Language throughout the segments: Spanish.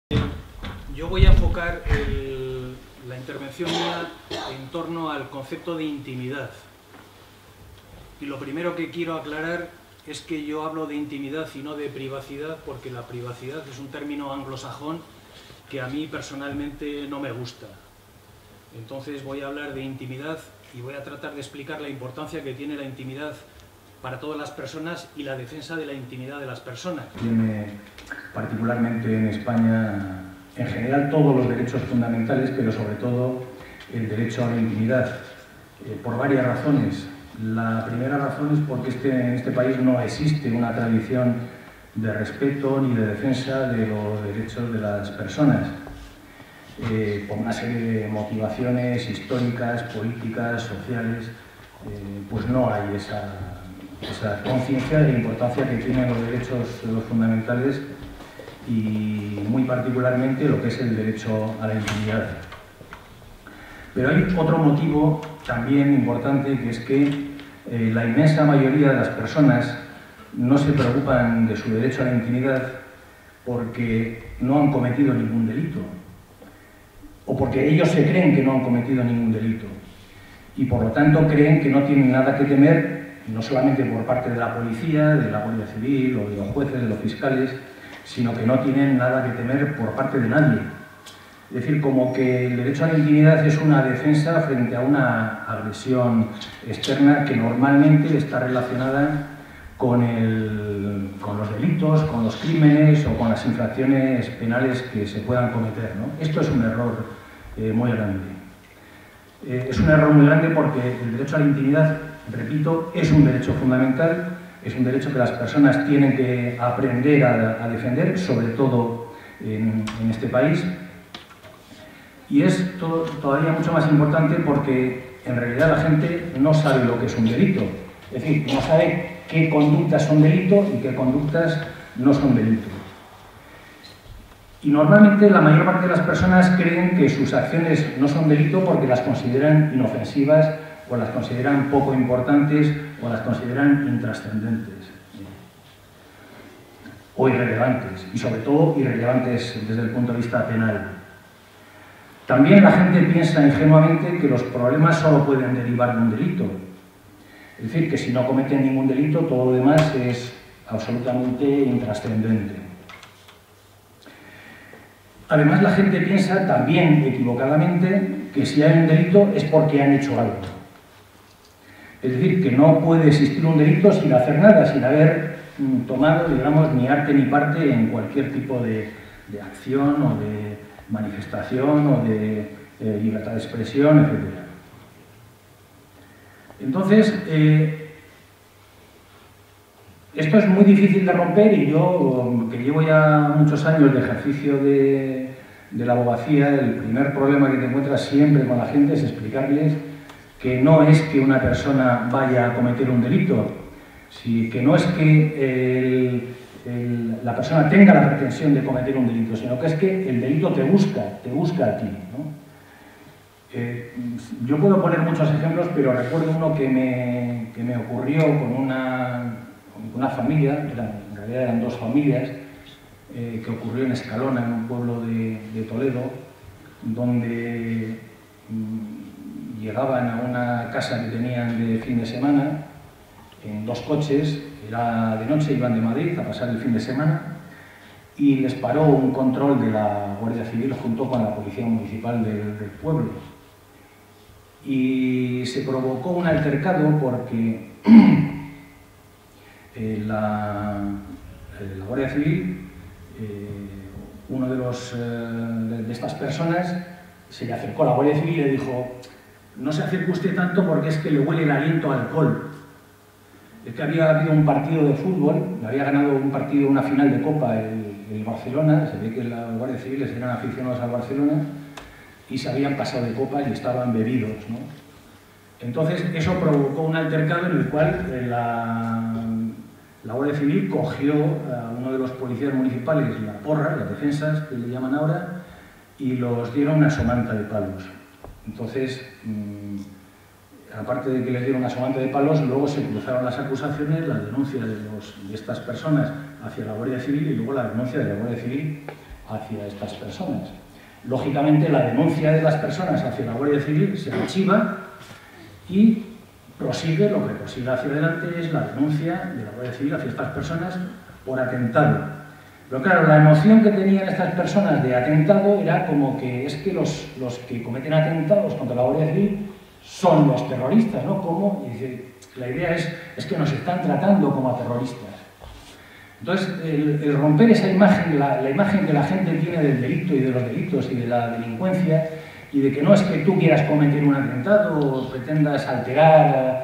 Yo voy a enfocar la intervención mía en torno al concepto de intimidad. Y lo primero que quiero aclarar es que yo hablo de intimidad y no de privacidad, porque la privacidad es un término anglosajón que a mí personalmente no me gusta. Entonces voy a hablar de intimidad y voy a tratar de explicar la importancia que tiene la intimidad para todas las personas y la defensa de la intimidad de las personas. Tiene particularmente en España, en general, todos los derechos fundamentales, pero sobre todo el derecho a la intimidad, por varias razones. La primera razón es porque en este país no existe una tradición de respeto ni de defensa de los derechos de las personas. Por una serie de motivaciones históricas, políticas, sociales, pues no hay esa conciencia de la importancia que tienen los derechos fundamentales y muy particularmente lo que es el derecho a la intimidad. Pero hay otro motivo también importante, que es que la inmensa mayoría de las personas no se preocupan de su derecho a la intimidad porque no han cometido ningún delito, o porque ellos se creen que no han cometido ningún delito y por lo tanto creen que no tienen nada que temer, no solamente por parte de la policía, de la Guardia Civil o de los jueces, de los fiscales, sino que no tienen nada que temer por parte de nadie. Es decir, como que el derecho a la intimidad es una defensa frente a una agresión externa que normalmente está relacionada con los delitos, con los crímenes o con las infracciones penales que se puedan cometer, ¿no? Esto es un error muy grande. Es un error muy grande porque el derecho a la intimidad, repito, es un derecho fundamental, es un derecho que las personas tienen que aprender a defender, sobre todo en este país. Y es todavía mucho más importante porque en realidad la gente no sabe lo que es un delito. Es decir, no sabe qué conductas son delito y qué conductas no son delito. Y normalmente la mayor parte de las personas creen que sus acciones no son delito porque las consideran inofensivas o las consideran poco importantes o las consideran intrascendentes o irrelevantes, y sobre todo irrelevantes desde el punto de vista penal. También la gente piensa ingenuamente que los problemas solo pueden derivar de un delito. Es decir, que si no cometen ningún delito, todo lo demás es absolutamente intrascendente. Además, la gente piensa también equivocadamente que si hay un delito es porque han hecho algo. Es decir, que no puede existir un delito sin hacer nada, sin haber tomado, digamos, ni arte ni parte en cualquier tipo de acción o de manifestación o de libertad de expresión, etc. Entonces, esto es muy difícil de romper y yo, que llevo ya muchos años de ejercicio de la abogacía, el primer problema que te encuentras siempre con la gente es explicarles que no es que una persona vaya a cometer un delito, que no es que la persona tenga la pretensión de cometer un delito, sino que es que el delito te busca a ti, ¿no? Yo puedo poner muchos ejemplos, pero recuerdo uno que me ocurrió con una familia, en realidad eran dos familias, que ocurrió en Escalona, en un pueblo de Toledo, donde llegaban a una casa que tenían de fin de semana en dos coches, era de noche, iban de Madrid a pasar el fin de semana y les paró un control de la Guardia Civil junto con la Policía Municipal del pueblo. Y se provocó un altercado porque la Guardia Civil, uno de estas personas, se le acercó a la Guardia Civil y le dijo: no se acerque usted tanto porque es que le huele el aliento a alcohol. Es que había habido un partido de fútbol, había ganado un partido, una final de Copa el Barcelona, se ve que los guardias civiles eran aficionados al Barcelona y se habían pasado de copa y estaban bebidos, ¿no? Entonces eso provocó un altercado en el cual la Guardia Civil cogió a uno de los policías municipales, la porra, las defensas que le llaman ahora, y los dieron una somanta de palos. Entonces, aparte de que les dieron una somanta de palos, luego se cruzaron las acusaciones, la denuncia de estas personas hacia la Guardia Civil y luego la denuncia de la Guardia Civil hacia estas personas. Lógicamente, la denuncia de las personas hacia la Guardia Civil se archiva y prosigue, lo que prosigue hacia adelante es la denuncia de la Guardia Civil hacia estas personas por atentado. Pero claro, la emoción que tenían estas personas de atentado era como que es que los que cometen atentados contra la Guardia Civil son los terroristas, ¿no? ¿Cómo? Y dice, la idea es que nos están tratando como a terroristas. Entonces, el romper esa imagen, la imagen que la gente tiene del delito y de los delitos y de la delincuencia, y de que no es que tú quieras cometer un atentado o pretendas alterar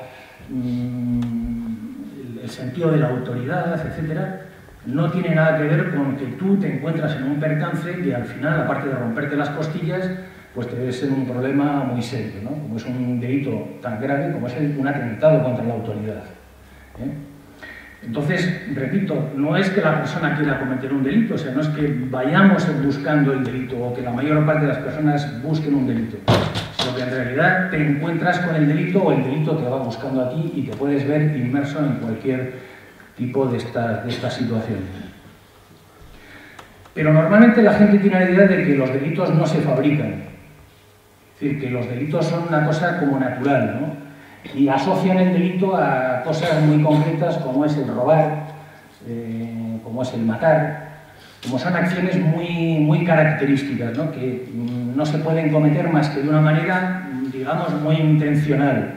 el sentido de la autoridad, etcétera, no tiene nada que ver con que tú te encuentras en un percance y al final, aparte de romperte las costillas, pues te ves en un problema muy serio, ¿no? Como es un delito tan grave como es un atentado contra la autoridad, ¿eh? Entonces, repito, no es que la persona quiera cometer un delito, o sea, no es que vayamos buscando el delito o que la mayor parte de las personas busquen un delito, sino que en realidad te encuentras con el delito o el delito te va buscando a ti y te puedes ver inmerso en cualquier tipo de esta situación. Pero normalmente la gente tiene la idea de que los delitos no se fabrican, es decir, que los delitos son una cosa como natural, ¿no? Y asocian el delito a cosas muy concretas como es el robar, como es el matar, como son acciones muy características, ¿no? Que no se pueden cometer más que de una manera, digamos, muy intencional.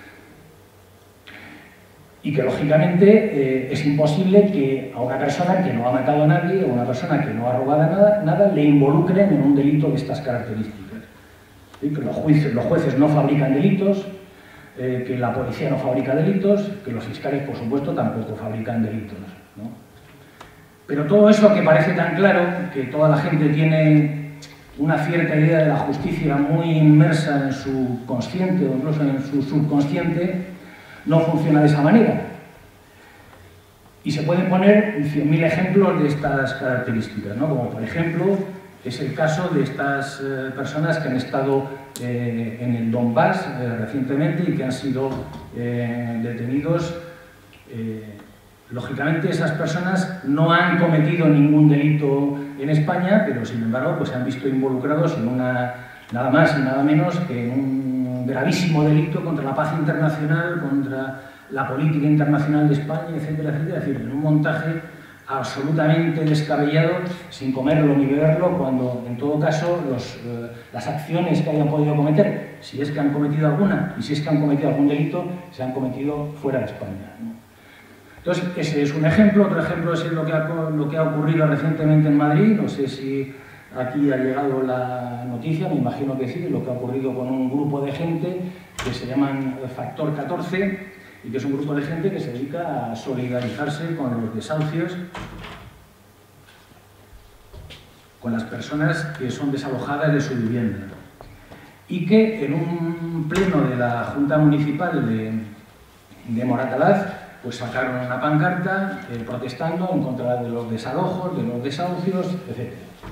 Y que lógicamente es imposible que a una persona que no ha matado a nadie o a una persona que no ha robado nada le involucren en un delito de estas características. ¿Sí? Que los jueces no fabrican delitos, que la policía no fabrica delitos, que los fiscales, por supuesto, tampoco fabrican delitos, ¿no? Pero todo eso que parece tan claro, que toda la gente tiene una cierta idea de la justicia muy inmersa en su consciente o incluso en su subconsciente, no funciona de esa manera. Y se pueden poner 100.000 ejemplos de estas características, ¿no? Como por ejemplo es el caso de estas personas que han estado en el Donbass recientemente y que han sido detenidos. Lógicamente esas personas no han cometido ningún delito en España, pero sin embargo pues se han visto involucrados en nada más y nada menos que en un gravísimo delito contra la paz internacional, contra la política internacional de España, etcétera, etcétera. Es decir, en un montaje absolutamente descabellado, sin comerlo ni beberlo, cuando en todo caso las acciones que hayan podido cometer, si es que han cometido alguna y si es que han cometido algún delito, se han cometido fuera de España, ¿no? Entonces, ese es un ejemplo. Otro ejemplo es lo que ha ocurrido recientemente en Madrid. No sé si aquí ha llegado la noticia, me imagino que sí, lo que ha ocurrido con un grupo de gente que se llaman Factor 14, y que es un grupo de gente que se dedica a solidarizarse con los desahucios, con las personas que son desalojadas de su vivienda. Y que en un pleno de la Junta Municipal de Moratalaz, pues sacaron una pancarta protestando en contra de los desalojos, de los desahucios, etc.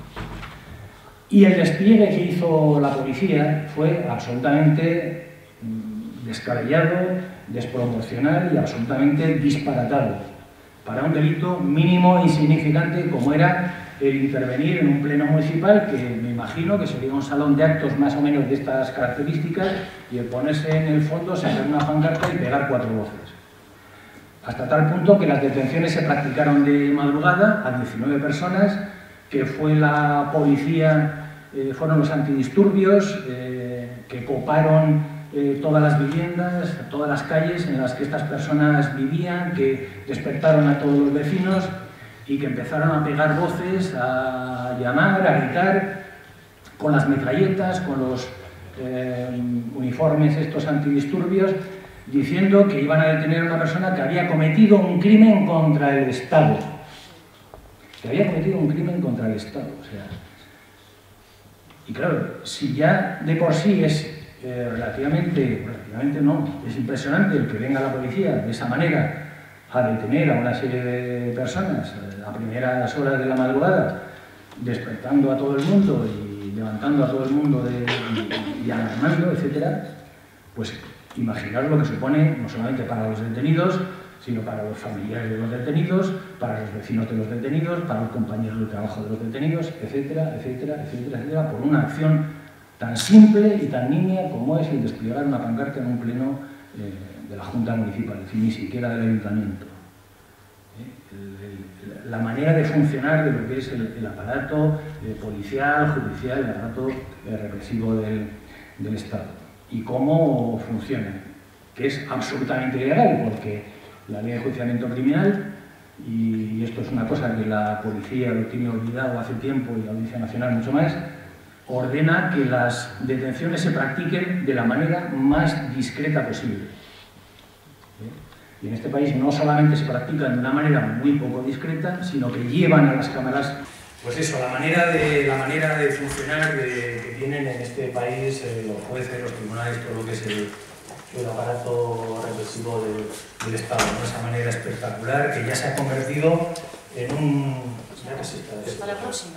Y el despliegue que hizo la policía fue absolutamente descabellado, desproporcional y absolutamente disparatado para un delito mínimo e insignificante como era el intervenir en un pleno municipal, que me imagino que sería un salón de actos más o menos de estas características, y el ponerse en el fondo, sacar una pancarta y pegar 4 voces. Hasta tal punto que las detenciones se practicaron de madrugada a 19 personas, que fue la policía, fueron los antidisturbios, que coparon todas las viviendas, todas las calles en las que estas personas vivían, que despertaron a todos los vecinos y que empezaron a pegar voces, a llamar, a gritar, con las metralletas, con los uniformes estos antidisturbios, diciendo que iban a detener a una persona que había cometido un crimen contra el Estado. Que había cometido un crimen contra el Estado. O sea, y claro, si ya de por sí es relativamente no, es impresionante el que venga la policía de esa manera a detener a una serie de personas a primeras horas de la madrugada, despertando a todo el mundo y levantando a todo el mundo y alarmando, etcétera, pues imaginaros lo que supone, no solamente para los detenidos, sino para los familiares de los detenidos, para los vecinos de los detenidos, para los compañeros de trabajo de los detenidos, etcétera, etcétera, etcétera, etcétera, por una acción tan simple y tan nimia como es el desplegar una pancarta en un pleno de la Junta Municipal, es decir, ni siquiera del Ayuntamiento. La manera de funcionar de lo que es el aparato policial, judicial, el aparato represivo del Estado. Y cómo funciona, que es absolutamente ilegal, porque la Ley de Enjuiciamiento Criminal, y esto es una cosa que la policía lo tiene olvidado hace tiempo y la Audiencia Nacional mucho más, ordena que las detenciones se practiquen de la manera más discreta posible. Y en este país no solamente se practican de una manera muy poco discreta, sino que llevan a las cámaras, pues eso, la manera de funcionar que tienen en este país los jueces, los tribunales, todo lo que es el aparato represivo del Estado, ¿no? Esa manera espectacular que ya se ha convertido en un... Ya casi está. Hasta la próxima.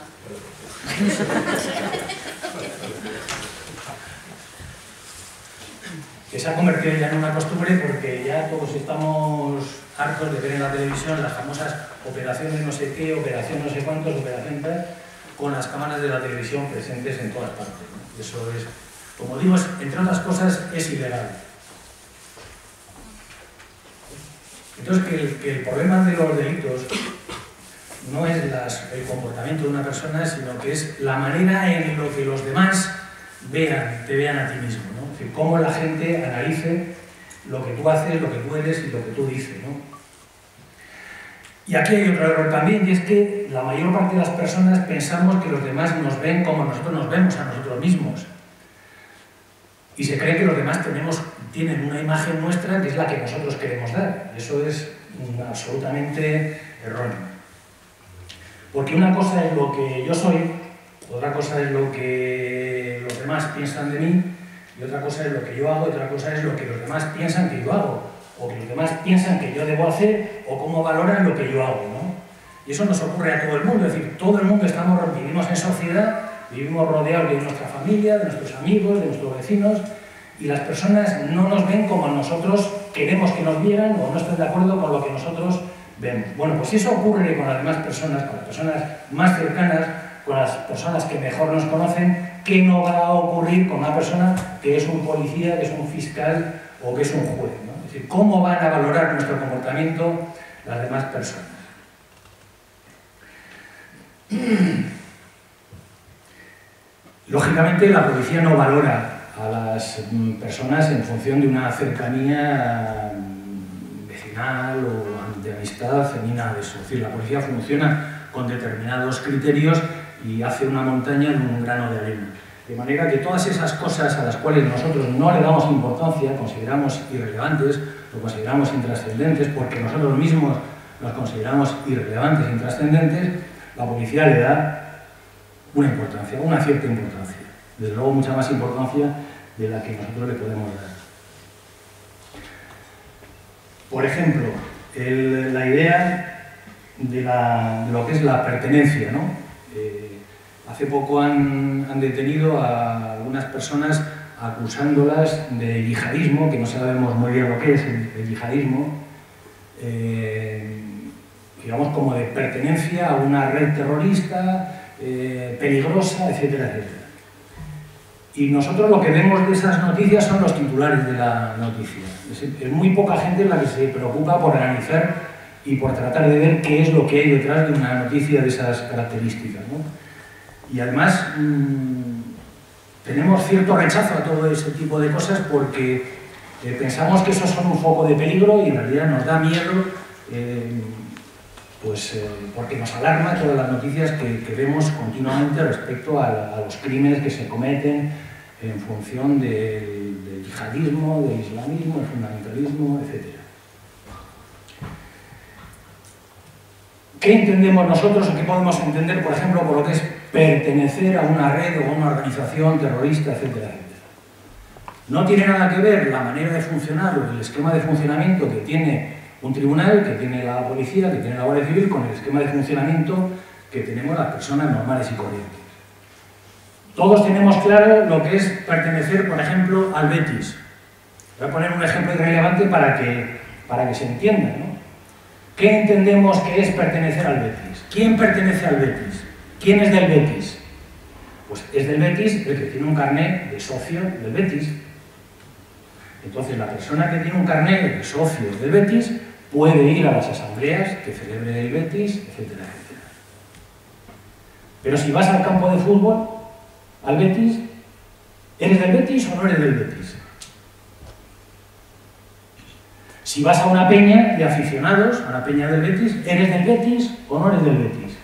Que se ha convertido ya en una costumbre porque ya todos estamos hartos de ver en la televisión las famosas operaciones no sé qué, operación no sé cuántos, operación tal, con las cámaras de la televisión presentes en todas partes, ¿no? Eso es, como digo, entre otras cosas, es ilegal. Entonces, que el problema de los delitos no es el comportamiento de una persona, sino que es la manera en lo que los demás te vean a ti mismo, ¿no? Es decir, cómo la gente analice lo que tú haces, lo que tú eres y lo que tú dices, ¿no? Y aquí hay otro error también, y es que la mayor parte de las personas pensamos que los demás nos ven como nosotros nos vemos a nosotros mismos. Y se cree que los demás tienen una imagen nuestra que es la que nosotros queremos dar. Eso es absolutamente erróneo. Porque una cosa es lo que yo soy, otra cosa es lo que los demás piensan de mí, y otra cosa es lo que yo hago, y otra cosa es lo que los demás piensan que yo hago, o que los demás piensan que yo debo hacer, o cómo valoran lo que yo hago, ¿no? Y eso nos ocurre a todo el mundo, es decir, todo el mundo vivimos en sociedad, vivimos rodeados de nuestra familia, de nuestros amigos, de nuestros vecinos, y las personas no nos ven como nosotros queremos que nos vieran, o no están de acuerdo con lo que nosotros vemos. Bueno, pues si eso ocurre con las demás personas, con las personas más cercanas, con las personas que mejor nos conocen, ¿qué no va a ocurrir con una persona que es un policía, que es un fiscal o que es un juez, ¿no? Es decir, ¿cómo van a valorar nuestro comportamiento las demás personas? Lógicamente, la policía no valora a las personas en función de una cercanía vecinal o de amistad ni nada de eso. Es decir, la policía funciona con determinados criterios y hace una montaña de un grano de arena. De manera que todas esas cosas a las cuales nosotros no le damos importancia, consideramos irrelevantes o consideramos intrascendentes, porque nosotros mismos nos consideramos irrelevantes e intrascendentes, la policía le da una importancia, una cierta importancia. Desde luego mucha más importancia de la que nosotros le podemos dar. Por ejemplo, la idea de lo que es la pertenencia, ¿no? Hace poco han detenido a algunas personas acusándolas de yihadismo, que no sabemos muy bien lo que es el yihadismo, digamos como de pertenencia a una red terrorista, peligrosa, etcétera, etcétera. Y nosotros lo que vemos de esas noticias son los titulares de la noticia. Es muy poca gente la que se preocupa por analizar y por tratar de ver qué es lo que hay detrás de una noticia de esas características, ¿no? Y además tenemos cierto rechazo a todo ese tipo de cosas porque pensamos que esos son un foco de peligro y en realidad nos da miedo, porque nos alarma todas las noticias que vemos continuamente respecto a los crímenes que se cometen en función del yihadismo, del islamismo, del fundamentalismo, etc. ¿Qué entendemos nosotros o qué podemos entender, por ejemplo, por lo que es pertenecer a una red o a una organización terrorista, etcétera, etcétera? No tiene nada que ver la manera de funcionar o el esquema de funcionamiento que tiene un tribunal, que tiene la policía, que tiene la Guardia Civil, con el esquema de funcionamiento que tenemos las personas normales y corrientes. Todos tenemos claro lo que es pertenecer, por ejemplo, al Betis. Voy a poner un ejemplo irrelevante para que se entienda, ¿no? ¿Qué entendemos que es pertenecer al Betis? ¿Quién pertenece al Betis? ¿Quién es del Betis? Pues es del Betis el que tiene un carné de socio del Betis. Entonces, la persona que tiene un carné de socio del Betis puede ir a las asambleas que celebre el Betis, etcétera, etcétera. Pero si vas al campo de fútbol, al Betis, ¿eres del Betis o no eres del Betis? Si vas a una peña de aficionados, a una peña del Betis, ¿eres del Betis o no eres del Betis?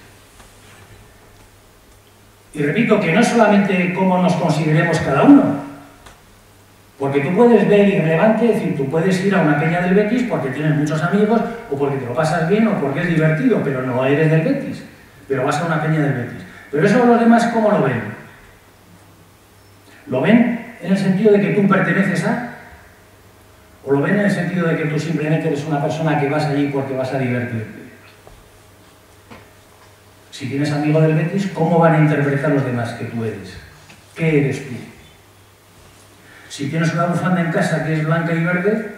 Y repito que no es solamente cómo nos consideremos cada uno, porque tú puedes ver irrelevante, es decir, tú puedes ir a una peña del Betis porque tienes muchos amigos, o porque te lo pasas bien, o porque es divertido, pero no eres del Betis, pero vas a una peña del Betis. Pero eso los demás, ¿cómo lo ven? ¿Lo ven en el sentido de que tú perteneces a? ¿O lo ven en el sentido de que tú simplemente eres una persona que vas allí porque vas a divertirte? Si tienes amigos del Betis, ¿cómo van a interpretar los demás que tú eres? ¿Qué eres tú? Si tienes una bufanda en casa que es blanca y verde,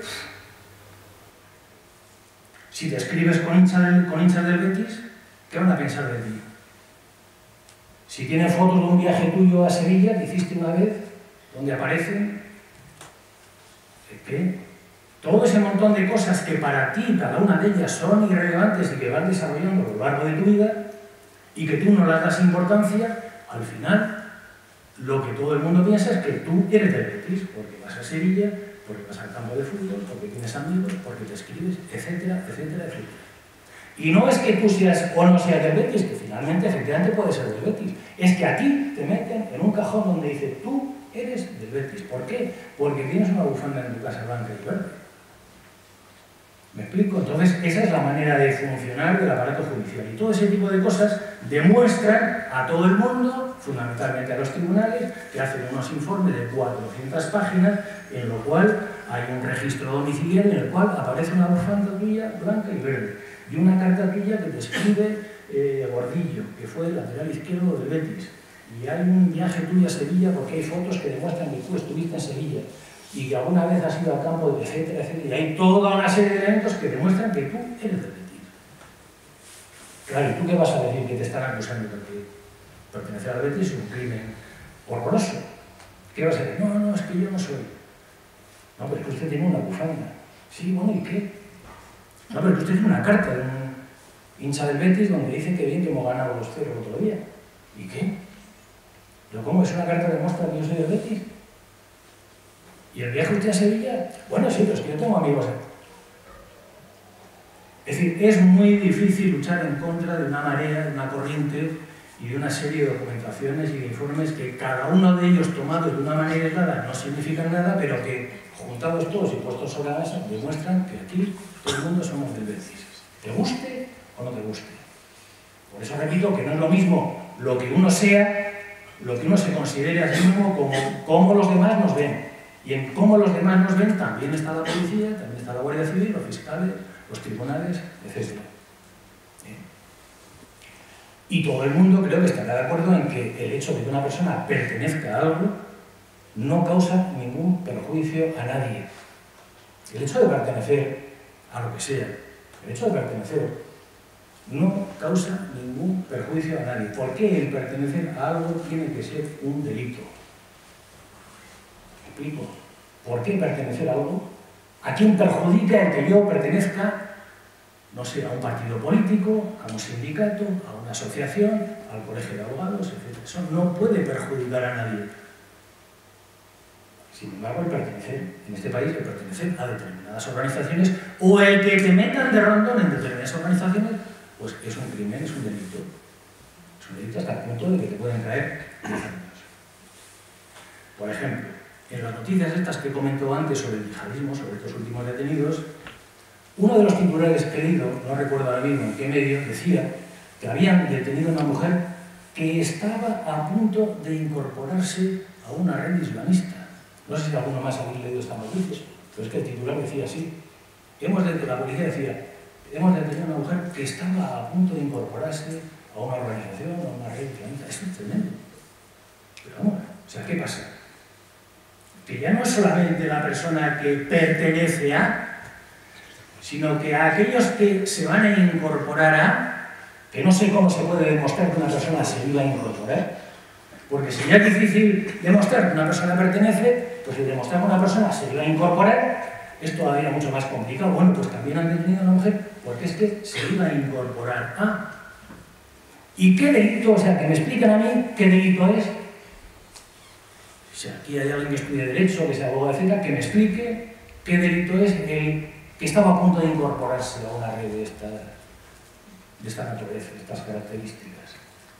si te escribes con hinchas del Betis, ¿qué van a pensar de ti? Si tienes fotos de un viaje tuyo a Sevilla que hiciste una vez, donde aparecen, ¿qué? Todo ese montón de cosas que para ti, cada una de ellas, son irrelevantes y que vas desarrollando a lo largo de tu vida y que tú no las das importancia, al final lo que todo el mundo piensa es que tú eres del Betis, porque vas a Sevilla, porque vas al campo de fútbol, porque tienes amigos, porque te escribes, etcétera, etcétera, etcétera. Y no es que tú seas o no seas del Betis, que finalmente, efectivamente, puedes ser del Betis. Es que a ti te meten en un cajón donde dice, tú eres del Betis. ¿Por qué? Porque tienes una bufanda en tu casa blanca y verde. ¿Me explico? Entonces, esa es la manera de funcionar del aparato judicial. Y todo ese tipo de cosas demuestran a todo el mundo, fundamentalmente a los tribunales, que hacen unos informes de 400 páginas, en lo cual hay un registro domiciliario en el cual aparece una bufanda tuya blanca y verde, y una carta tuya que te escribe Gordillo, que fue el lateral izquierdo del Betis, y hay un viaje tuyo a Sevilla porque hay fotos que demuestran que tú estuviste en Sevilla, y que alguna vez has ido al campo, etcétera, etcétera, y hay toda una serie de elementos que demuestran que tú eres del Betis. Claro, ¿y tú qué vas a decir que te están acusando? Porque pertenecer al Betis es un crimen horroroso. ¿Qué vas a decir? No, es que yo no soy. No, pero es que usted tiene una bufanda. Sí, bueno, ¿y qué? No, pero es que usted tiene una carta de un hincha del Betis donde dice que bien que hemos ganado los 0 el otro día. ¿Y qué? ¿Pero cómo? ¿Es una carta que demuestra que yo soy del Betis? ¿Y el viaje usted a Sevilla? Bueno, sí, pero es que yo tengo amigos aquí. Es decir, es muy difícil luchar en contra de una marea, de una corriente y de una serie de documentaciones y de informes que cada uno de ellos tomados de una manera aislada no significan nada, pero que juntados todos y puestos sobre la mesa demuestran que aquí todo el mundo somos del Betis. ¿Te guste o no te guste? Por eso repito que no es lo mismo lo que uno sea, lo que uno se considere a sí mismo, como cómo los demás nos ven. Y en cómo los demás nos ven también está la policía, también está la Guardia Civil, los fiscales, los tribunales, etc. Y todo el mundo creo que estará de acuerdo en que el hecho de que una persona pertenezca a algo no causa ningún perjuicio a nadie. El hecho de pertenecer a lo que sea, el hecho de pertenecer no causa ningún perjuicio a nadie. ¿Por qué el pertenecer a algo tiene que ser un delito? ¿Me explico? ¿Por qué pertenecer a algo? ¿A quién perjudica el que yo pertenezca, no sé, a un partido político, a un sindicato, a una asociación, al colegio de abogados, etc.? Eso no puede perjudicar a nadie. Sin embargo, el pertenecer, en este país, el pertenecer a determinadas organizaciones o el que te metan de rondón en determinadas organizaciones, pues es un crimen, es un delito. Es un delito hasta el punto de que te pueden traer 10 años. Por ejemplo, en las noticias estas que comentó antes sobre el yihadismo, sobre estos últimos detenidos, uno de los titulares que he leído, no recuerdo ahora mismo en qué medio, decía que habían detenido a una mujer que estaba a punto de incorporarse a una red islamista. No sé si alguno más habéis leído esta noticia, pero es que el titular decía así. La policía decía, hemos detenido a una mujer que estaba a punto de incorporarse a una organización, a una red islamista. Eso es tremendo. Pero vamos, o sea, ¿qué pasa? Que ya no es solamente la persona que pertenece a, sino que a aquellos que se van a incorporar a, que no sé cómo se puede demostrar que una persona se iba a incorporar, porque si ya es difícil demostrar que una persona pertenece, pues si demostrar que una persona se iba a incorporar es todavía mucho más complicado. Bueno, pues también han detenido a una mujer porque es que se iba a incorporar a. ¿Y qué delito? O sea, que me expliquen a mí qué delito es. O sea, aquí hay alguien que estudie Derecho, que sea abogado, etc., que me explique qué delito es el que estaba a punto de incorporarse a una red de esta naturaleza, de estas características.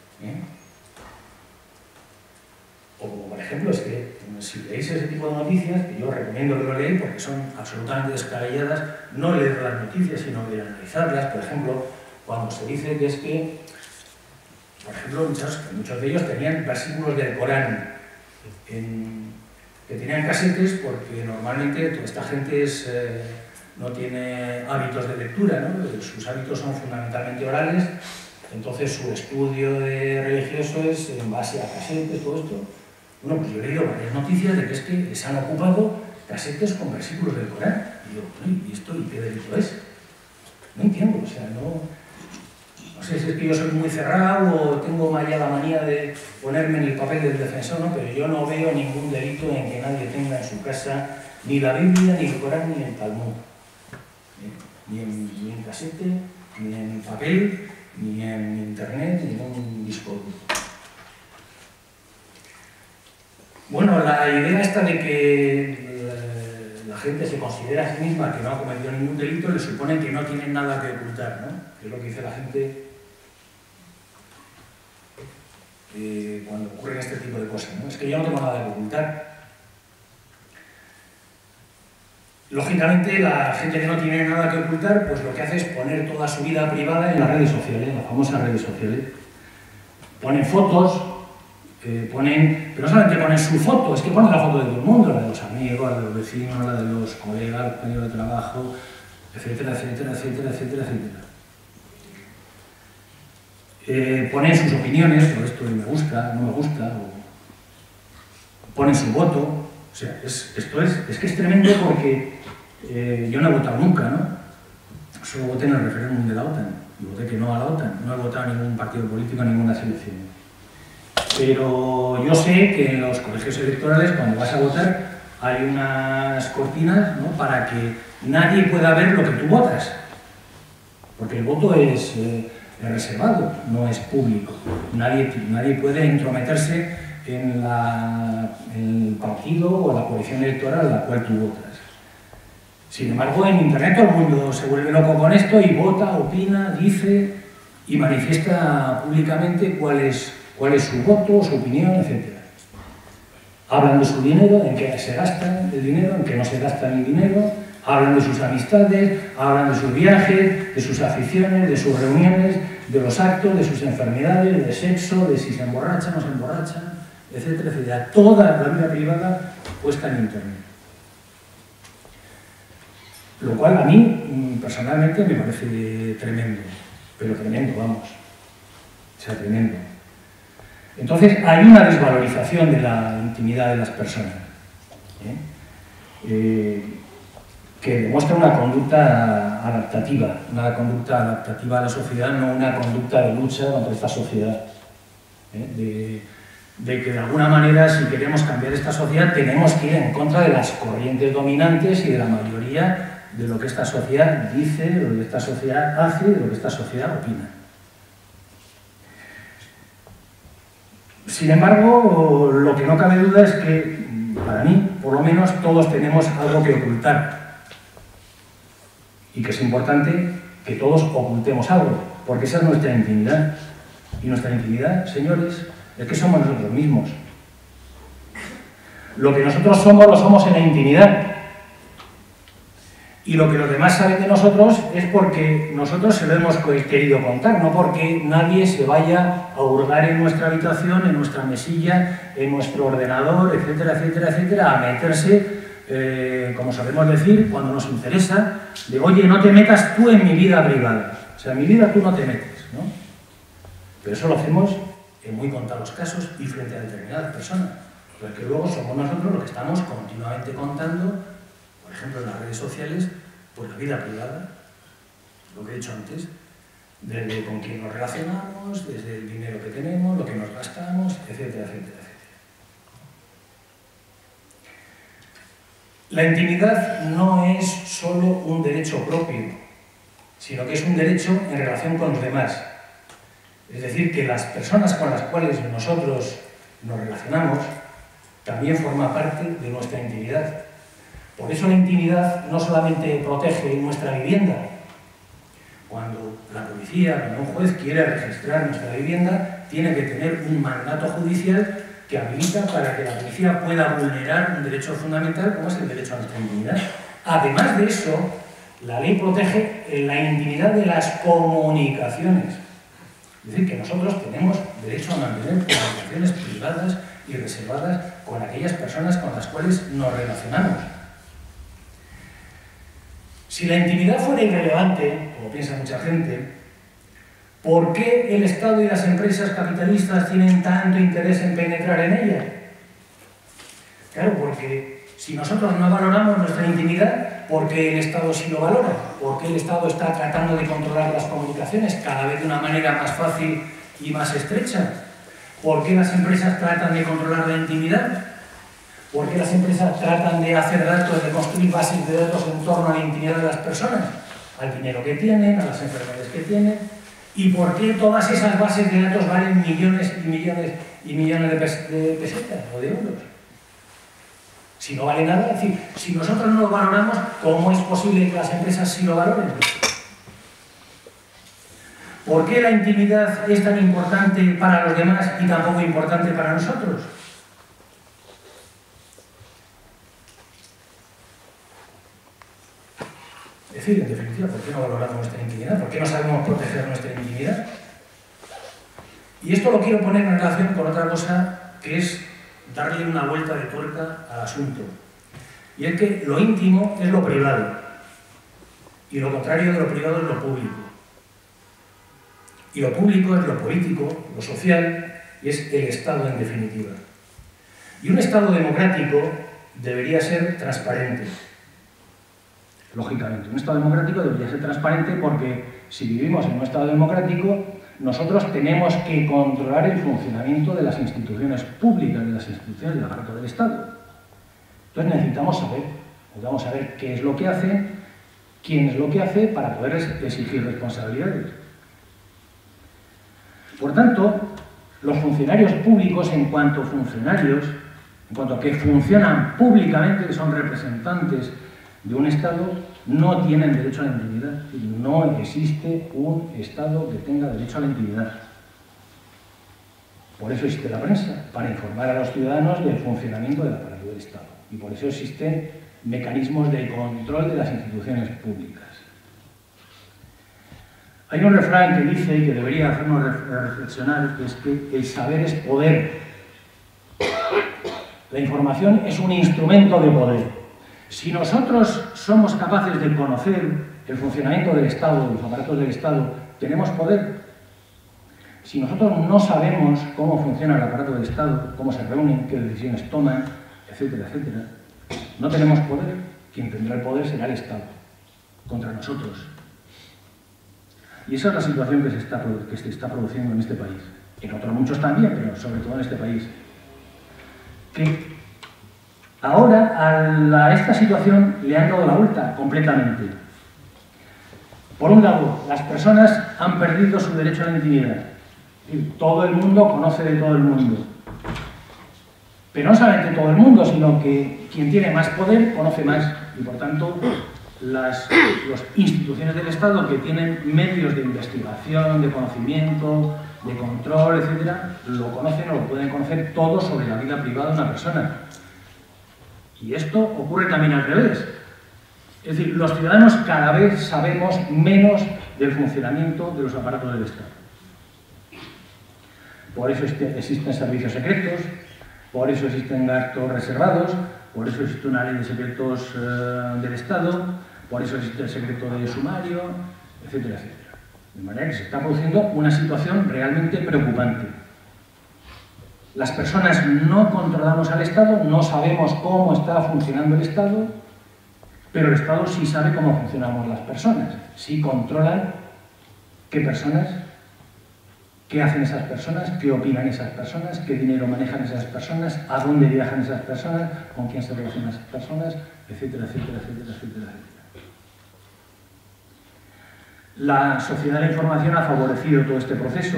O como por ejemplo, es que si leéis ese tipo de noticias, que yo recomiendo que lo leáis porque son absolutamente descabelladas, no leer las noticias, sino de analizarlas. Por ejemplo, cuando se dice que es que, por ejemplo, muchos de ellos tenían versículos del Corán, que tenían casetes porque normalmente toda esta gente no tiene hábitos de lectura, ¿no? Sus hábitos son fundamentalmente orales, entonces su estudio religioso es en base a casetes, todo esto. Bueno, pues yo he leído varias noticias de que es que se han ocupado casetes con versículos del Corán. Y yo, ¿y esto y qué delito es? No entiendo, o sea, no sé si es que yo soy muy cerrado o tengo ya la manía de ponerme en el papel del defensor, ¿no? Pero yo no veo ningún delito en que nadie tenga en su casa ni la Biblia, ni el Corán, ni el Talmud. Ni en casete, ni en papel, ni en internet, ni en un disco duro. Bueno, la idea esta de que la gente se considera a sí misma que no ha cometido ningún delito le supone que no tienen nada que ocultar, ¿no? Que es lo que dice la gente cuando ocurren este tipo de cosas, ¿no? Es que yo no tengo nada que ocultar. Lógicamente, la gente que no tiene nada que ocultar, pues lo que hace es poner toda su vida privada en las redes sociales, en las famosas redes sociales. Ponen fotos, pero no solamente ponen su foto, es que ponen la foto de todo el mundo, la de los amigos, la de los vecinos, la de los colegas, los compañeros de trabajo, etcétera, etcétera, etcétera, etcétera, etcétera. Ponen sus opiniones, por esto me gusta, no me gusta, o ponen su voto. O sea, esto es que es tremendo porque yo no he votado nunca, ¿no? Solo voté en el referéndum de la OTAN y voté que no a la OTAN. No he votado a ningún partido político, a ninguna selección. Pero yo sé que en los colegios electorales, cuando vas a votar, hay unas cortinas, ¿no?, para que nadie pueda ver lo que tú votas. Porque el voto es reservado, no es público. Nadie puede intrometerse en el partido o la coalición electoral a la cual tú votas. Sin embargo, en Internet todo el mundo se vuelve loco con esto y vota, opina, dice y manifiesta públicamente cuál es su voto, su opinión, etc. Hablan de su dinero, en qué se gastan el dinero, en qué no se gasta el dinero, hablan de sus amistades, hablan de sus viajes, de sus aficiones, de sus reuniones, de los actos, de sus enfermedades, de sexo, de si se emborrachan o no se emborrachan, etcétera, etcétera. Toda la vida privada puesta en Internet. Lo cual a mí, personalmente, me parece tremendo. Pero tremendo, vamos. O sea, tremendo. Entonces, hay una desvalorización de la intimidad de las personas, que demuestra una conducta adaptativa a la sociedad, no una conducta de lucha contra esta sociedad. De que de alguna manera, si queremos cambiar esta sociedad, tenemos que ir en contra de las corrientes dominantes y de la mayoría de lo que esta sociedad dice, de lo que esta sociedad hace, de lo que esta sociedad opina. Sin embargo, lo que no cabe duda es que, para mí, por lo menos, todos tenemos algo que ocultar. Y que es importante que todos ocultemos algo, porque esa es nuestra intimidad. Y nuestra intimidad, señores, es que somos nosotros mismos. Lo que nosotros somos, lo somos en la intimidad. Y lo que los demás saben de nosotros es porque nosotros se lo hemos querido contar, no porque nadie se vaya a hurgar en nuestra habitación, en nuestra mesilla, en nuestro ordenador, etcétera, etcétera, etcétera, a meterse, como sabemos decir, cuando nos interesa, de oye, no te metas tú en mi vida privada. O sea, en mi vida tú no te metes, ¿no? Pero eso lo hacemos en muy contados casos y frente a determinadas personas, porque luego somos nosotros los que estamos continuamente contando, por ejemplo en las redes sociales, pues la vida privada lo que he dicho antes, desde con quién nos relacionamos, desde el dinero que tenemos, lo que nos gastamos, etcétera, etcétera, etcétera. La intimidad no es solo un derecho propio, sino que es un derecho en relación con los demás. Es decir, que las personas con las cuales nosotros nos relacionamos también forma parte de nuestra intimidad. Por eso la intimidad no solamente protege nuestra vivienda. Cuando la policía, cuando un juez quiere registrar nuestra vivienda, tiene que tener un mandato judicial que habilita para que la policía pueda vulnerar un derecho fundamental como es el derecho a nuestra intimidad. Además de eso, la ley protege la intimidad de las comunicaciones. Es decir, que nosotros tenemos derecho a mantener comunicaciones privadas y reservadas con aquellas personas con las cuales nos relacionamos. Si la intimidad fuera irrelevante, como piensa mucha gente, ¿por qué el Estado y las empresas capitalistas tienen tanto interés en penetrar en ella? Claro, porque si nosotros no valoramos nuestra intimidad, ¿por qué el Estado sí lo valora? ¿Por qué el Estado está tratando de controlar las comunicaciones cada vez de una manera más fácil y más estrecha? ¿Por qué las empresas tratan de controlar la intimidad? ¿Por qué las empresas tratan de hacer datos, de construir bases de datos en torno a la intimidad de las personas? Al dinero que tienen, a las enfermedades que tienen. ¿Y por qué todas esas bases de datos valen millones y millones y millones de pesetas o de euros? Si no vale nada, es decir, si nosotros no lo valoramos, ¿cómo es posible que las empresas sí lo valoren? ¿Por qué la intimidad es tan importante para los demás y tan poco importante para nosotros? Es decir, en definitiva, ¿por qué no valoramos nuestra intimidad? ¿Por qué no sabemos proteger nuestra intimidad? Y esto lo quiero poner en relación con otra cosa, que es darle una vuelta de tuerca al asunto. Y es que lo íntimo es lo privado, y lo contrario de lo privado es lo público. Y lo público es lo político, lo social, y es el Estado en definitiva. Y un Estado democrático debería ser transparente. Lógicamente, un Estado democrático debería ser transparente porque si vivimos en un Estado democrático, nosotros tenemos que controlar el funcionamiento de las instituciones públicas, de las instituciones del aparato del Estado. Entonces necesitamos saber qué es lo que hacen, quién es lo que hace, para poder exigir responsabilidades. Por tanto, los funcionarios públicos, en cuanto a que funcionan públicamente, que son representantes de un Estado, no tienen derecho a la intimidad. No existe un Estado que tenga derecho a la intimidad. Por eso existe la prensa, para informar a los ciudadanos del funcionamiento del aparato del Estado. Y por eso existen mecanismos de control de las instituciones públicas. Hay un refrán que dice, y que debería hacernos reflexionar, que es que el saber es poder. La información es un instrumento de poder. Si nosotros somos capaces de conocer el funcionamiento del Estado, de los aparatos del Estado, tenemos poder. Si nosotros no sabemos cómo funciona el aparato del Estado, cómo se reúnen, qué decisiones toman, etcétera, etcétera, no tenemos poder. Quien tendrá el poder será el Estado, contra nosotros. Y esa es la situación que se está produciendo en este país. En otros muchos también, pero sobre todo en este país. Que ahora a esta situación le han dado la vuelta completamente. Por un lado, las personas han perdido su derecho a la intimidad. Todo el mundo conoce de todo el mundo. Pero no solamente todo el mundo, sino que quien tiene más poder conoce más. Y por tanto, las instituciones del Estado que tienen medios de investigación, de conocimiento, de control, etcétera, lo conocen o lo pueden conocer todo sobre la vida privada de una persona. Y esto ocurre también al revés. Es decir, los ciudadanos cada vez sabemos menos del funcionamiento de los aparatos del Estado. Por eso existen servicios secretos, por eso existen actos reservados, por eso existe una ley de secretos del Estado, por eso existe el secreto de sumario, etcétera, etcétera. De manera que se está produciendo una situación realmente preocupante. Las personas no controlamos al Estado, no sabemos cómo está funcionando el Estado, Pero el Estado sí sabe cómo funcionamos las personas, sí controlan qué personas, qué hacen esas personas, qué opinan esas personas, qué dinero manejan esas personas, a dónde viajan esas personas, con quién se relacionan esas personas, etcétera, etcétera, etcétera, etcétera, etcétera. La sociedad de la información ha favorecido todo este proceso.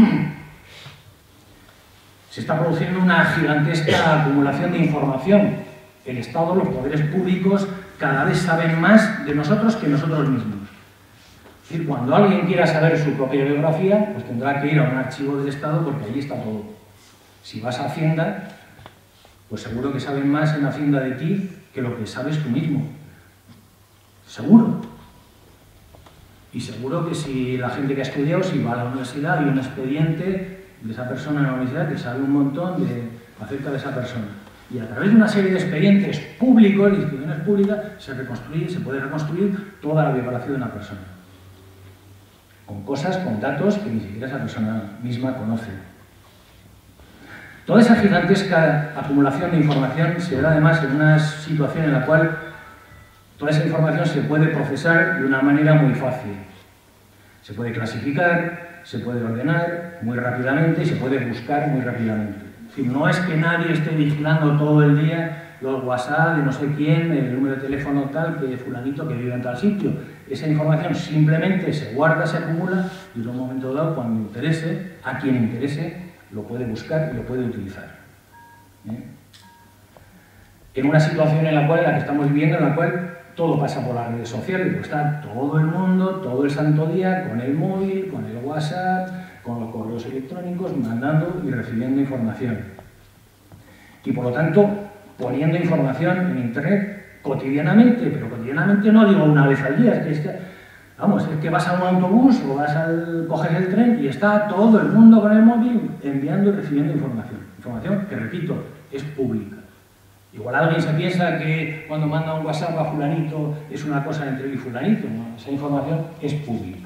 Se está produciendo una gigantesca acumulación de información. El Estado, los poderes públicos, cada vez saben más de nosotros que nosotros mismos. Es decir, cuando alguien quiera saber su propia biografía, pues tendrá que ir a un archivo del Estado porque allí está todo. Si vas a Hacienda, pues seguro que saben más en Hacienda de ti que lo que sabes tú mismo. Seguro. Y seguro que si la gente que ha estudiado, si va a la universidad, hay un expediente de esa persona en la universidad que sabe un montón acerca de esa persona. Y a través de una serie de expedientes públicos, de instituciones públicas, se puede reconstruir toda la biografía de una persona. Con cosas, con datos que ni siquiera esa persona misma conoce. Toda esa gigantesca acumulación de información se da además en una situación en la cual toda esa información se puede procesar de una manera muy fácil. Se puede clasificar, se puede ordenar muy rápidamente y se puede buscar muy rápidamente. Es decir, no es que nadie esté vigilando todo el día los WhatsApp de no sé quién, el número de teléfono tal, que fulanito que vive en tal sitio. Esa información simplemente se guarda, se acumula y en un momento dado, cuando interese, a quien interese, lo puede buscar y lo puede utilizar. En una situación en la que estamos viviendo, en la cual todo pasa por las redes sociales, pues está todo el mundo, todo el santo día, con el móvil, con el WhatsApp, con los correos electrónicos, mandando y recibiendo información. Y por lo tanto, poniendo información en Internet cotidianamente, pero cotidianamente no digo una vez al día, es que vas a un autobús o coges el tren y está todo el mundo con el móvil enviando y recibiendo información. Información que, repito, es pública. Igual alguien se piensa que cuando manda un WhatsApp a fulanito es una cosa entre él y fulanito, ¿no? Esa información es pública.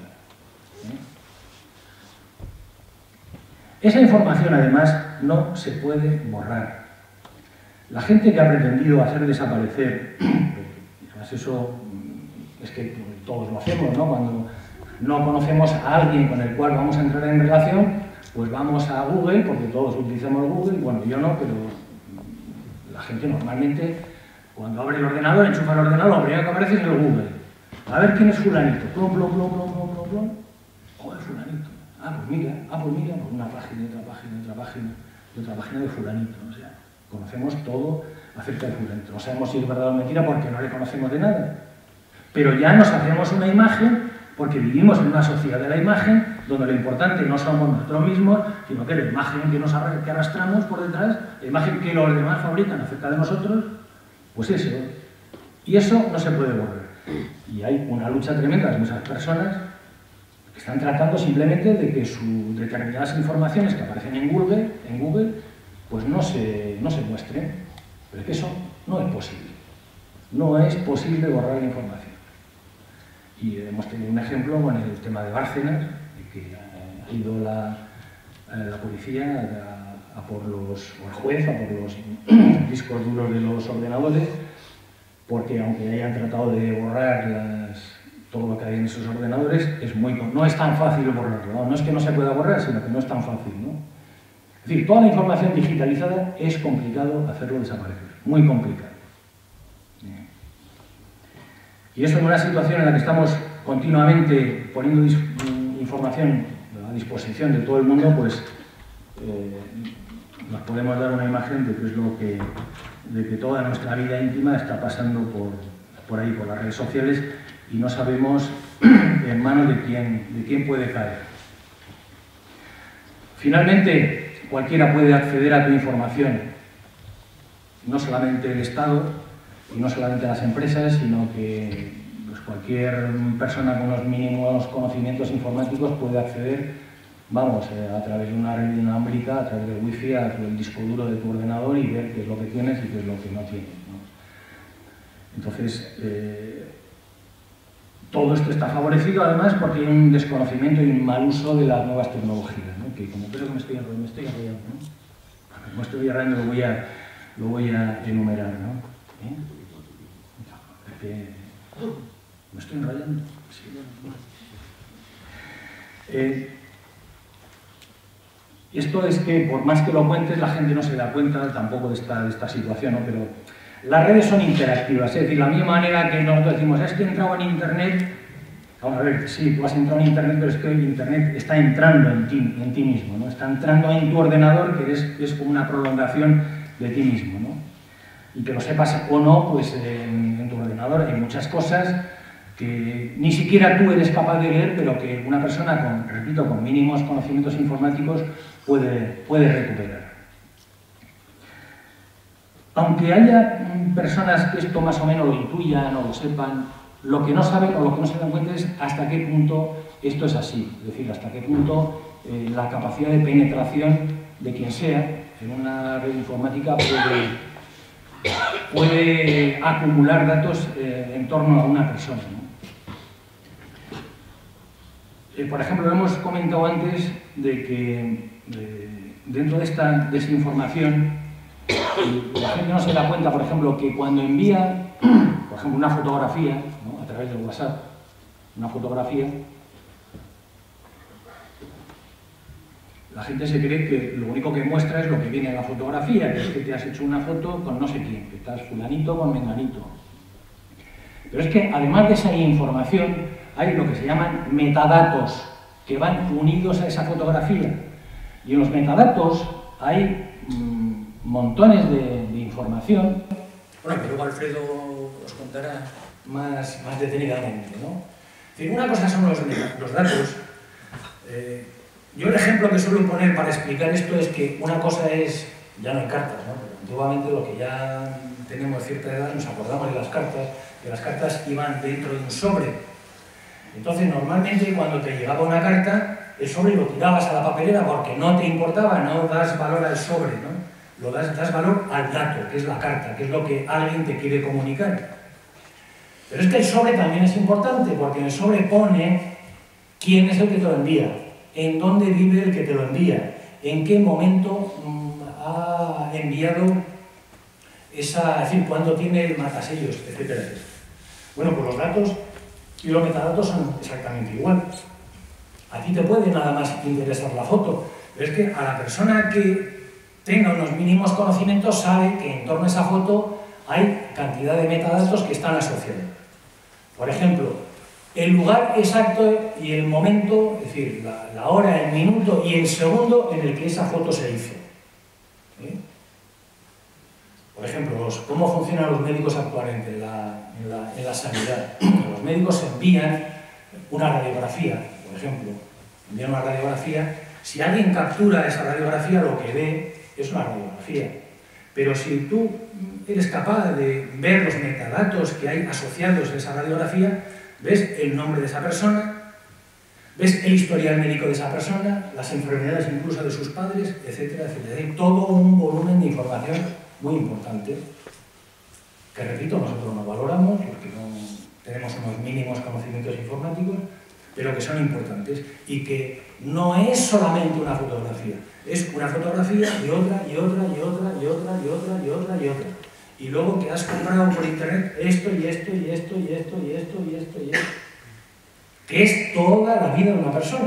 Esa información, además, no se puede borrar. La gente que ha pretendido hacer desaparecer, además eso es que todos lo hacemos, ¿no? Cuando no conocemos a alguien con el cual vamos a entrar en relación, pues vamos a Google, porque todos utilizamos Google, bueno, yo no, pero la gente normalmente, cuando abre el ordenador, enchufa el ordenador, lo primero que aparece es el Google. A ver quién es fulanito. Plom, plom, plom, plom, plom, plom, plom. Joder, fulanito. Pues mira, pues una página, otra página de fulanito. O sea, conocemos todo acerca de fulanito. No sabemos si es verdad o mentira porque no le conocemos de nada. Pero ya nos hacemos una imagen porque vivimos en una sociedad de la imagen donde lo importante no somos nosotros mismos, sino que la imagen que arrastramos por detrás, la imagen que los demás fabrican acerca de nosotros, pues eso. Y eso no se puede borrar. Y hay una lucha tremenda de muchas personas que están tratando simplemente de que determinadas informaciones que aparecen en Google pues no se muestren. Pero es que eso no es posible. No es posible borrar la información. Y hemos tenido un ejemplo con el tema de Bárcenas, de que ha ido la policía o el juez a por los discos duros de los ordenadores, porque aunque hayan tratado de borrar todo lo que hay en esos ordenadores, no es tan fácil borrarlo. No es que no se pueda borrar, sino que no es tan fácil, ¿no? Es decir, toda la información digitalizada es complicado hacerlo desaparecer, muy complicado. Y eso en una situación en la que estamos continuamente poniendo información a disposición de todo el mundo, pues nos podemos dar una imagen de que toda nuestra vida íntima está pasando por ahí, por las redes sociales, y no sabemos en manos de quién puede caer. Finalmente, cualquiera puede acceder a tu información, no solamente el Estado, y no solamente las empresas, sino que pues, cualquier persona con los mínimos conocimientos informáticos puede acceder, a través de una red inalámbrica, a través del wifi, a través del disco duro de tu ordenador y ver qué es lo que tienes y qué es lo que no tienes, ¿no? Entonces, todo esto está favorecido además porque hay un desconocimiento y un mal uso de las nuevas tecnologías, ¿no? Que como creo que me estoy enrollando, ¿no? Como estoy enrollando, lo voy a enumerar, ¿no? que me estoy enrollando. Sí. Esto es que, por más que lo cuentes, la gente no se da cuenta tampoco de esta situación, ¿no? Pero las redes son interactivas, es decir, la misma manera que nosotros decimos, es que he entrado en Internet. Vamos a ver, sí, tú has entrado en Internet, pero es que Internet está entrando en ti mismo, ¿no? Está entrando en tu ordenador, que es como una prolongación de ti mismo, ¿no? Y que lo sepas o no, pues en tu ordenador hay muchas cosas que ni siquiera tú eres capaz de leer, pero que una persona repito, con mínimos conocimientos informáticos puede recuperar. Aunque haya personas que esto más o menos lo intuyan o lo sepan, lo que no saben o lo que no se dan cuenta es hasta qué punto esto es así, es decir, hasta qué punto la capacidad de penetración de quien sea en una red informática puede acumular datos en torno a una persona, ¿no? Por ejemplo, hemos comentado antes de que dentro de esta desinformación la gente no se da cuenta, por ejemplo, que cuando envía, por ejemplo, una fotografía, ¿no? A través del WhatsApp, una fotografía, la gente se cree que lo único que muestra es lo que viene en la fotografía, que es que te has hecho una foto con no sé quién, que estás fulanito con menganito. Pero es que además de esa información hay lo que se llaman metadatos que van unidos a esa fotografía. Y en los metadatos hay montones de información. Bueno, que luego Alfredo os contará más detenidamente, ¿no? Es decir, una cosa son los datos. Yo el ejemplo que suelo poner para explicar esto es que una cosa es, ya no hay cartas, ¿no? Pero antiguamente lo que ya tenemos cierta edad nos acordamos de las cartas, que las cartas iban dentro de un sobre. Entonces, normalmente cuando te llegaba una carta, el sobre lo tirabas a la papelera porque no te importaba, no das valor al sobre, ¿no? Das valor al dato, que es la carta, que es lo que alguien te quiere comunicar. Pero es que el sobre también es importante, porque en el sobre pone quién es el que te lo envía, en dónde vive el que te lo envía, en qué momento ha enviado es decir, cuándo tiene el matasellos, etcétera, etcétera. Bueno, pues los datos y los metadatos son exactamente igual. A ti te puede nada más interesar la foto, pero es que a la persona que tenga unos mínimos conocimientos sabe que en torno a esa foto hay cantidad de metadatos que están asociados. Por ejemplo, el lugar exacto y el momento, es decir, la hora, el minuto y el segundo en el que esa foto se hizo. Por ejemplo, ¿cómo funcionan los médicos actualmente en la sanidad? Los médicos envían una radiografía, por ejemplo, envían una radiografía. Si alguien captura esa radiografía, lo que ve es una radiografía. Pero si tú eres capaz de ver los metadatos que hay asociados a esa radiografía, ves el nombre de esa persona, ves el historial médico de esa persona, las enfermedades incluso de sus padres, etcétera, etcétera. Hay todo un volumen de información muy importante, que repito, nosotros no valoramos porque no tenemos unos mínimos conocimientos informáticos, pero que son importantes y que no es solamente una fotografía, es una fotografía y otra, y otra, y otra, y otra, y otra, y otra, y otra. Y luego que has comprado por internet esto, y esto, y esto, y esto, y esto, y esto, y esto, que es toda la vida de una persona.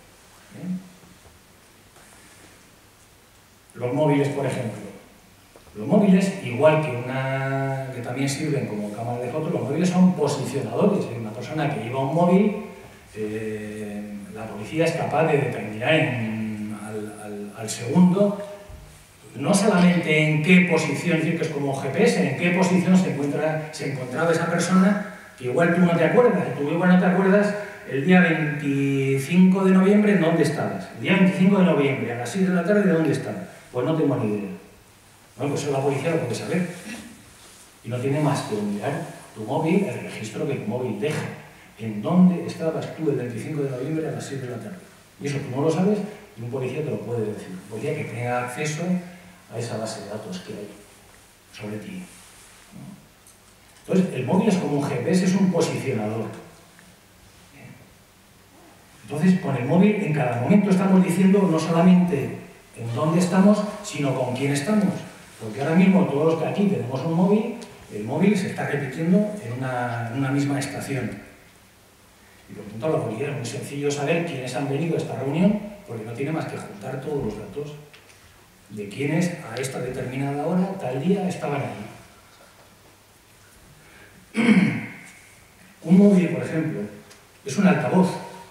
Los móviles, por ejemplo. Los móviles, igual que también sirven como cámara de fotos, los móviles son posicionadores. Una persona que lleva un móvil, la policía es capaz de determinar al segundo no solamente en qué posición, es decir, que es como GPS, en qué posición se encontraba esa persona, que igual tú no te acuerdas, y tú igual no te acuerdas el día 25 de noviembre en dónde estabas. El día 25 de noviembre, a las 6 de la tarde, ¿de dónde estabas? Pues no tengo ni idea. Bueno, pues eso la policía lo puede saber. Y no tiene más que mirar tu móvil, el registro que tu móvil deja. En dónde estabas tú el 25 de noviembre a las 6 de la tarde. Y eso tú no lo sabes y un policía te lo puede decir. Un policía que tenga acceso a esa base de datos que hay sobre ti. Entonces, el móvil es como un GPS, es un posicionador. Entonces, con el móvil en cada momento estamos diciendo no solamente en dónde estamos, sino con quién estamos. Porque ahora mismo todos los que aquí tenemos un móvil, el móvil se está repitiendo en una misma estación. Y por lo tanto, la autoridad es muy sencillo saber quiénes han venido a esta reunión, porque no tiene más que juntar todos los datos de quiénes a esta determinada hora, tal día, estaban allí. Un móvil, por ejemplo, es un altavoz.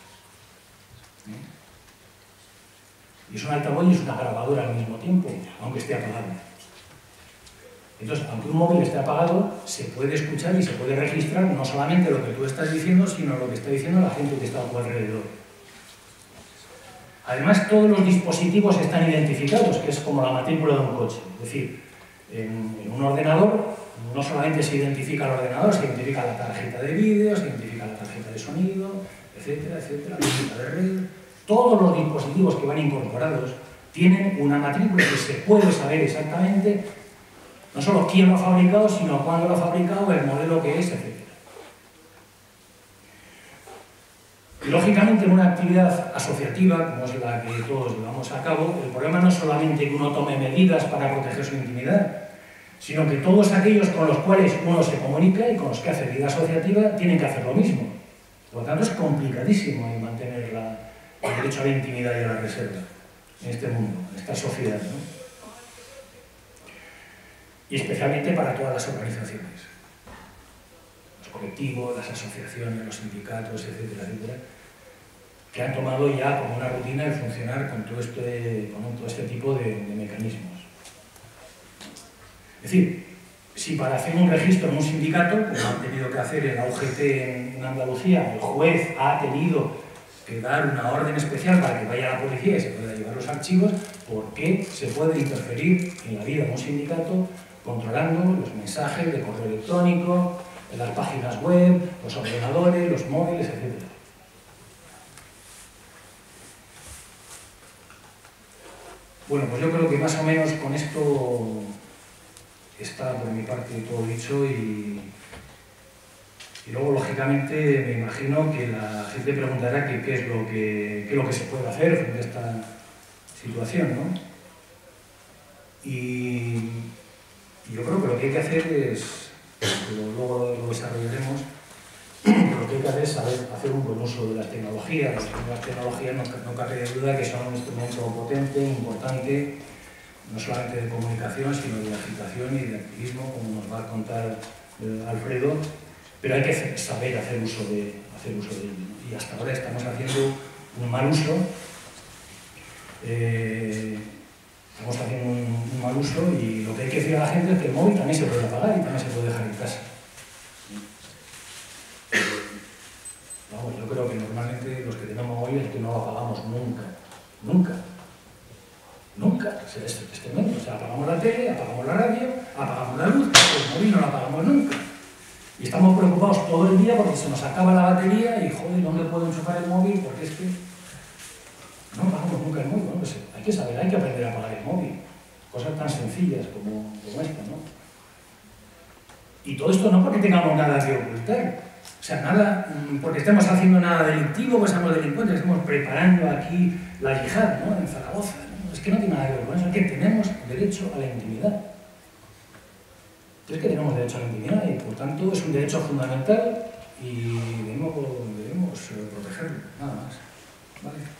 Y es un altavoz y es una grabadora al mismo tiempo, aunque esté apagado. Entonces, aunque un móvil esté apagado, se puede escuchar y se puede registrar no solamente lo que tú estás diciendo, sino lo que está diciendo la gente que está a tu alrededor. Además, todos los dispositivos están identificados, que es como la matrícula de un coche. Es decir, en un ordenador no solamente se identifica el ordenador, se identifica la tarjeta de vídeo, se identifica la tarjeta de sonido, etcétera, etcétera, la tarjeta de red. Todos los dispositivos que van incorporados tienen una matrícula que se puede saber exactamente no solo quién lo ha fabricado, sino cuándo lo ha fabricado, el modelo que es, etc. Y lógicamente en una actividad asociativa, como es la que todos llevamos a cabo, el problema no es solamente que uno tome medidas para proteger su intimidad, sino que todos aquellos con los cuales uno se comunica y con los que hace vida asociativa tienen que hacer lo mismo. Por lo tanto, es complicadísimo mantener el derecho a la intimidad y a la reserva en este mundo, en esta sociedad, ¿no? Y especialmente para todas las organizaciones, los colectivos, las asociaciones, los sindicatos, etcétera, etcétera, que han tomado ya como una rutina el funcionar con todo este tipo de mecanismos. Es decir, si para hacer un registro en un sindicato, como han tenido que hacer en la UGT en Andalucía, el juez ha tenido que dar una orden especial para que vaya a la policía y se pueda llevar los archivos, ¿por qué se puede interferir en la vida de un sindicato controlando los mensajes de correo electrónico, en las páginas web, los ordenadores, los móviles, etc.? Bueno, pues yo creo que más o menos con esto está por mi parte todo dicho y luego, lógicamente, me imagino que la gente preguntará qué es lo que se puede hacer frente a esta situación, ¿no? Y yo creo que lo que hay que hacer es, luego lo desarrollaremos, lo que hay que hacer es saber hacer un buen uso de las tecnologías. Las tecnologías no cabe duda que son un instrumento potente, importante, no solamente de comunicación, sino de agitación y de activismo, como nos va a contar Alfredo, pero hay que saber hacer uso de ello, ¿no? Y hasta ahora estamos haciendo un mal uso, y lo que hay que decir a la gente es que el móvil también se puede apagar y también se puede dejar en casa. Vamos, yo creo que normalmente los que tenemos móvil es que no lo apagamos nunca, nunca. Nunca, es tremendo. O sea, apagamos la tele, apagamos la radio, apagamos la luz, el móvil no lo apagamos nunca. Y estamos preocupados todo el día porque se nos acaba la batería y, joder, ¿dónde puedo enchufar el móvil? Porque es que no apagamos nunca el móvil. ¿No? Pues hay que saber, hay que aprender a apagar el móvil. Cosas tan sencillas como esta, ¿no? Y todo esto no porque tengamos nada que ocultar. O sea, nada, porque estemos haciendo nada delictivo, pues somos delincuentes, estamos preparando aquí la yihad, ¿no? En Zaragoza. Es que no tiene nada que ver con eso, es que tenemos derecho a la intimidad. Es que tenemos derecho a la intimidad y por tanto es un derecho fundamental y debemos protegerlo, nada más. ¿Vale?